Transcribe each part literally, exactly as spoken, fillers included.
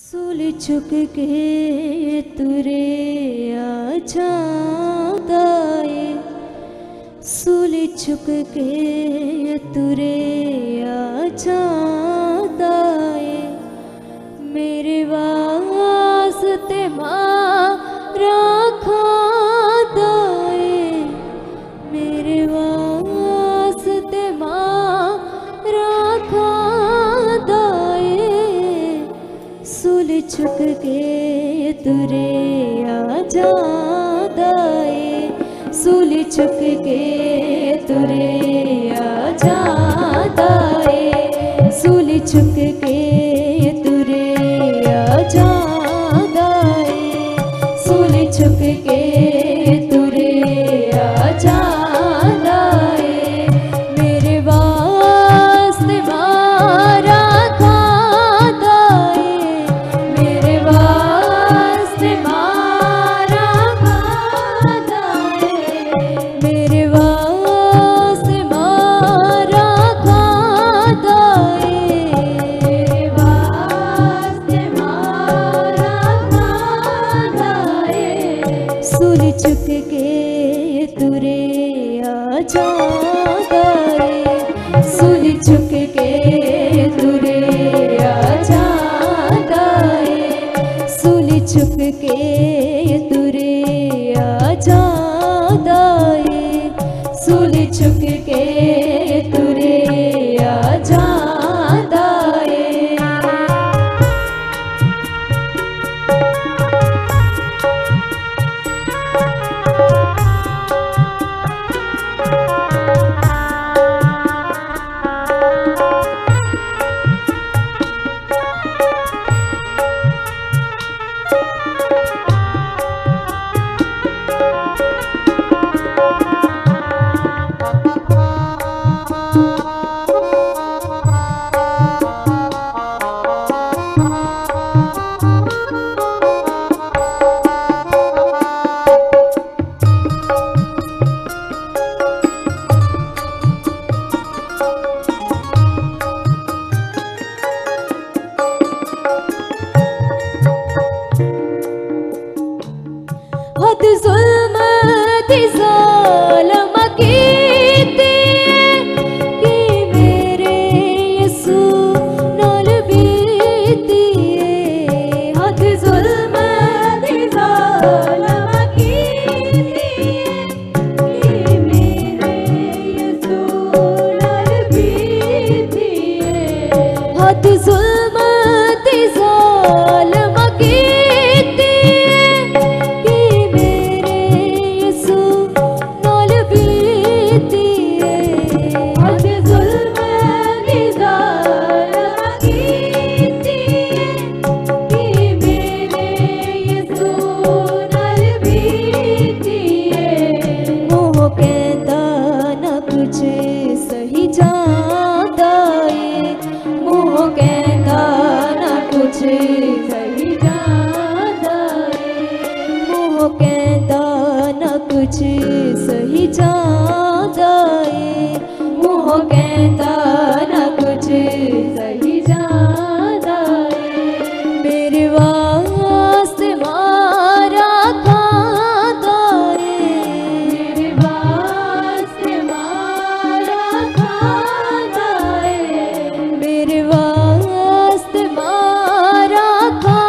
सुल चुक के तुरे आ जाए, सुल चुक के तुरे आ जाए, मेरे वास्ते मारा खादाए, मेरे वास्ते मारा खादाए, सुल चुक के तुरे आ जाए, सुल चुक के तुरे आ जाए, सुल चुक के तुरे आ जाए, सुल चुक के तुरे आ जाए, मेरे वास्ते मारा खादाए, मेरे वास्ते मारा खादाए, मेरे वास्ते मारा खादाए, मेरे वास्ते मारा खादाए, सुल चुक के तुरे आ जाए, सुल चुक के तुरे आ जाए, सुल चुक के तुरे आ जाए, सुल चुक के तुरे आ जाए। हद जुल्म दी ज़ालिम कीती कि मेरे यसू नाल बीती, हद जुल्म दी ज़ालिम कीती कि मेरे यसू नाल बीती, हद जुल्म दी ज़ालिम कीती सही जादा है, मोह कहता ना कुछ सही जादा है, मोह कहता ना कुछ सही जादा है, मोह कहता ना कुछ सही जादा है, मेरे वास्ते मारा खादा है, मेरे वास्ते मारा खादा है, मेरे वास्ते मारा खादा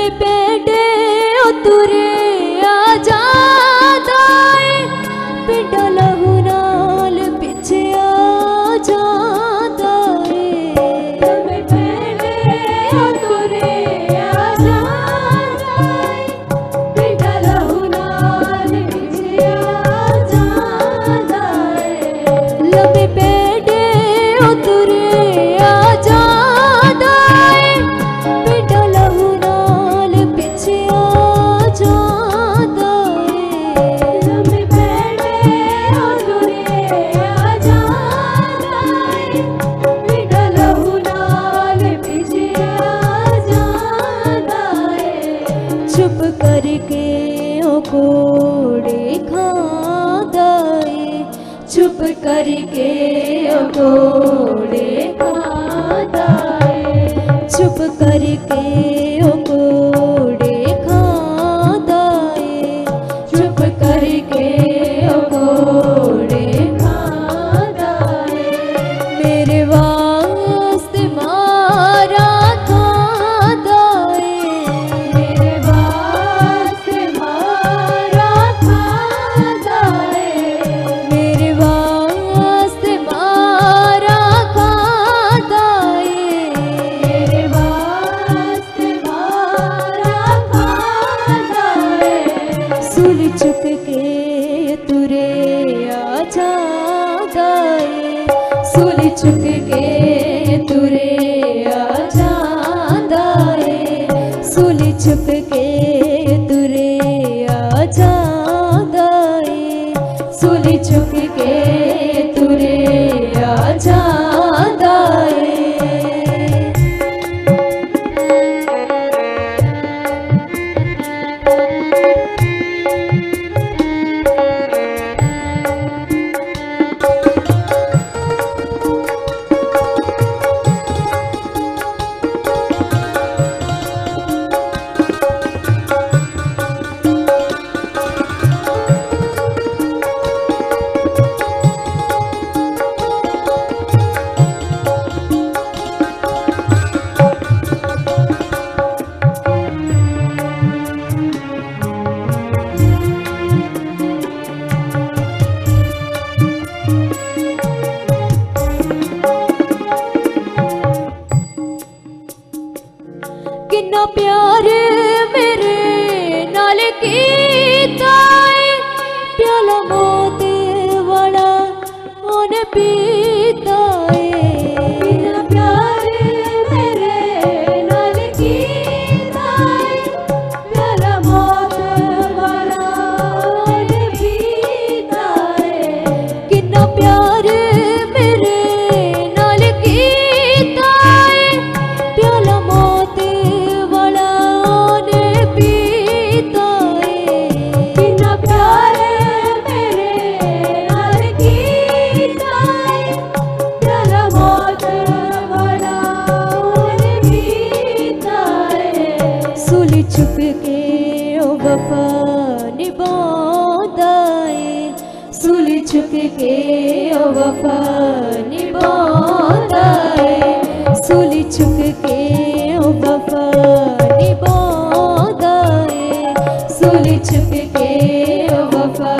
लम्बे पेड़े उतरे आ जाता है पिंडा लहू नाल पिछे आ जाता है लम्बे पेड़े उतरे आ जाता है पिंडा लहू नाल पिछे आ जाता है लम्बे पेड़े उतरे आ जाता है पिंडा लहू नाल पिछे आ जाता है लम्बे पेड़े उतरे आ जाता है पिंडा लहू नाल पिछे आ जाता है चुप करके ओ कोड़े खादा है चुप करके ओ कोड़े खाता है चुप करके ओ कोड़े खाता है चुप करके ओ कोड़े खाता है मेरे वास्ते मारा खाता है मेरे वास्ते मारा खाता है मेरे वास्ते मारा खाता है मेरे वास्ते मारा खाता है सुल चुक के तुरे आ जाता है सुल चुक के तुरे आ जाता है सुल चुक के तुरे आ जाता है सुल चुक के तुरे आ जाता है कितना प्यार मेरे नाल कीता है प्याला मौत वाला ओने पीता है कितना प्यार मेरे नाल कीता है प्याला मौत वाला ओने पीता है कितना प्यार मेरे नाल कीता है प्याला मौत वाला ओने पीता है कितना प्यार मेरे नाल कीता है प्याला मौत वाला ओने पीता है सुल चुक के ओ वफा निभाता है सुल चुक के ओ वफा निभाता है सुल चुक के ओ वफा निभाता है सुल चुक के ओ वफा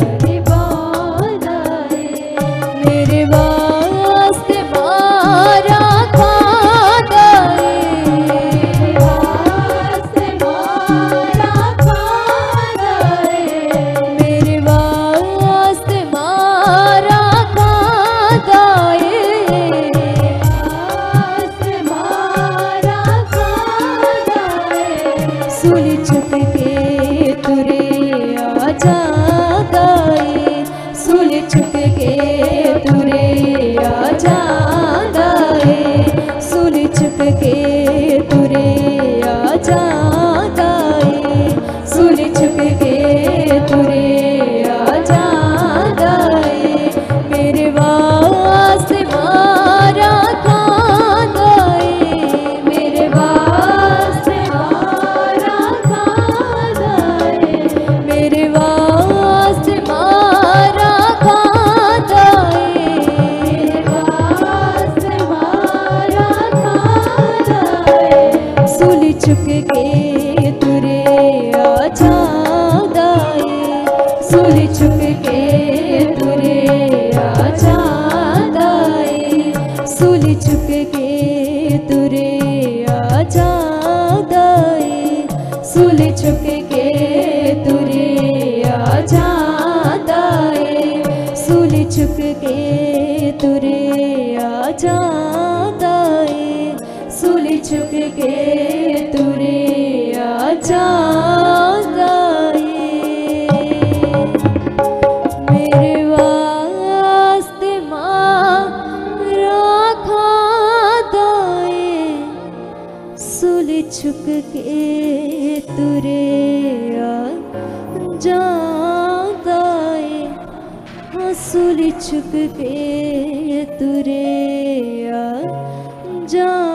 निभाता है मेरे वास्ते मारा खाता है मेरे वास्ते मारा खाता है मेरे वास्ते मारा खाता जादाए सुली चुक के तुरे आ जादाए मेरे वास्ते मां रखा दाए सुली चुक के तुरे आ जादाए सुली चुक के तुरे आ जा